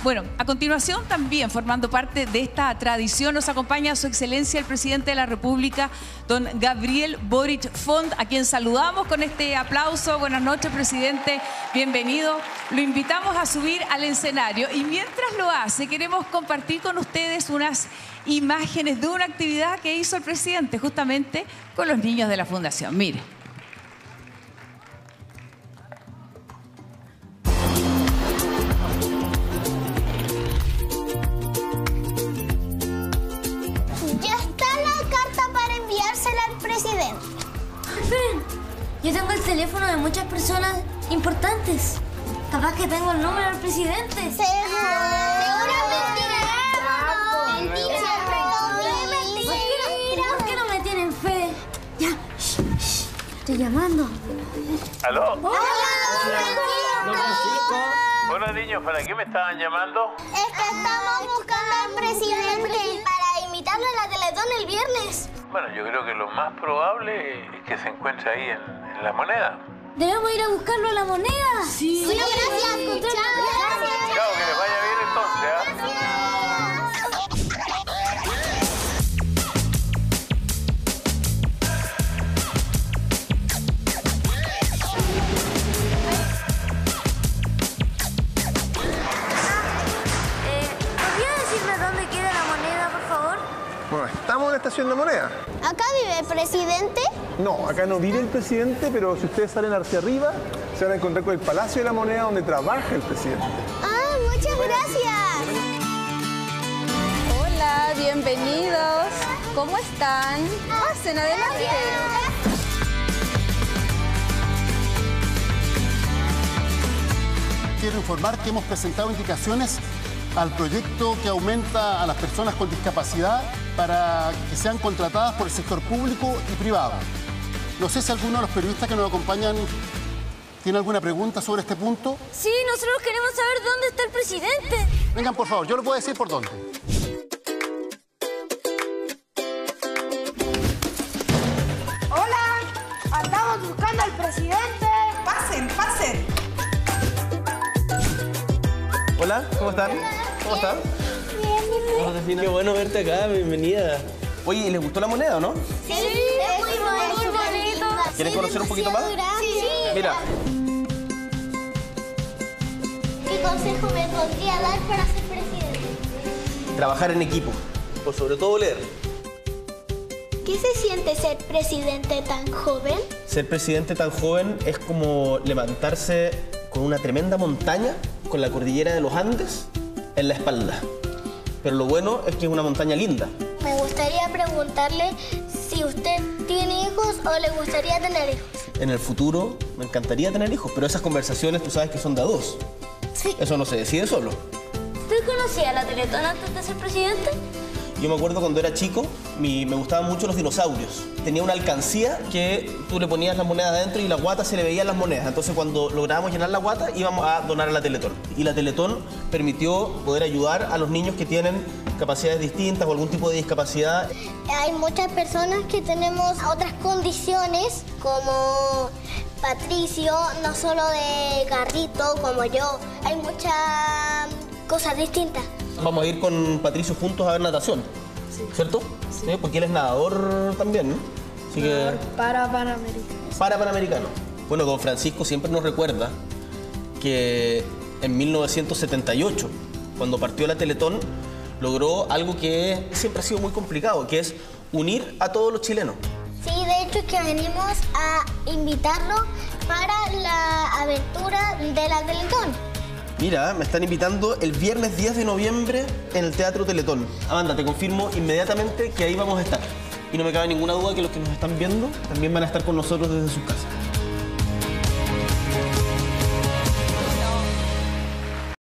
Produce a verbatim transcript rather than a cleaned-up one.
Bueno, a continuación también, formando parte de esta tradición, nos acompaña Su Excelencia el Presidente de la República, don Gabriel Boric Font, a quien saludamos con este aplauso. Buenas noches, Presidente, bienvenido. Lo invitamos a subir al escenario y mientras lo hace, queremos compartir con ustedes unas imágenes de una actividad que hizo el Presidente justamente con los niños de la Fundación. Mire. Yo tengo el teléfono de muchas personas importantes. Capaz que tengo el número del presidente. ¡Seguro! ¡Mentira! ¡Mentira! ¿Por qué no me tienen fe? Ya, shh, shh. Estoy llamando. ¿Aló? ¡Hola, don Francisco! Bueno, niños, ¿para qué me estaban llamando? Es que estamos buscando al presidente para invitarlo a la Teletón el viernes. Bueno, yo creo que lo más probable es que se encuentre ahí en, en la moneda. ¿Debemos ir a buscarlo a la moneda? Sí. Bueno, gracias. Sí. Chao, gracias. Chao, que les vaya bien entonces, ¿eh? ¿Podría decirme dónde queda la moneda, por favor? Bueno, estamos en la estación de moneda. ¿Acá vive el presidente? No, acá no vive el presidente, pero si ustedes salen hacia arriba, se van a encontrar con el Palacio de la Moneda donde trabaja el presidente. Ah, muchas gracias. Hola, bienvenidos. ¿Cómo están? Pasen adelante. Quiero informar que hemos presentado indicaciones al proyecto que aumenta a las personas con discapacidad para que sean contratadas por el sector público y privado. No sé si alguno de los periodistas que nos acompañan tiene alguna pregunta sobre este punto. Sí, nosotros queremos saber dónde está el presidente. Vengan, por favor, yo les puedo decir por dónde. Hola, andamos buscando al presidente. Pasen, pasen. Hola, ¿cómo están? ¿Cómo están? Bien, Qué bueno verte acá, bienvenida. Oye, ¿y les gustó la moneda o no? sí, es muy bonito. ¿Quieren conocer un poquito más? Sí. Mira, ¿Qué consejo me podría dar para ser presidente? trabajar en equipo, por sobre todo leer. ¿Qué se siente ser presidente tan joven? Ser presidente tan joven es como levantarse con una tremenda montaña, con la cordillera de los Andes en la espalda. Pero lo bueno es que es una montaña linda. Me gustaría preguntarle si usted tiene hijos o le gustaría tener hijos. En el futuro me encantaría tener hijos, pero esas conversaciones tú sabes que son de a dos. Sí. Eso no se decide solo. ¿Usted conocía la Teletón antes de ser presidente? Yo me acuerdo cuando era chico, mi- me gustaban mucho los dinosaurios. Tenía una alcancía que tú le ponías las monedas adentro y la guata se le veían las monedas. Entonces cuando lográbamos llenar la guata íbamos a donar a la Teletón. Y la Teletón permitió poder ayudar a los niños que tienen capacidades distintas o algún tipo de discapacidad. Hay muchas personas que tenemos otras condiciones, como Patricio, no solo de carrito como yo. Hay muchas cosas distintas. Vamos a ir con Patricio juntos a ver natación, ¿cierto? Sí. Porque él es nadador también, ¿no? Así que... Para Panamericano. Para Panamericano. Bueno, don Francisco siempre nos recuerda que en mil novecientos setenta y ocho, cuando partió la Teletón, logró algo que siempre ha sido muy complicado, que es unir a todos los chilenos. Sí, de hecho es que venimos a invitarlo para la aventura de la Teletón. Mira, me están invitando el viernes diez de noviembre en el Teatro Teletón. Amanda, te confirmo inmediatamente que ahí vamos a estar. Y no me cabe ninguna duda que los que nos están viendo también van a estar con nosotros desde sus casas.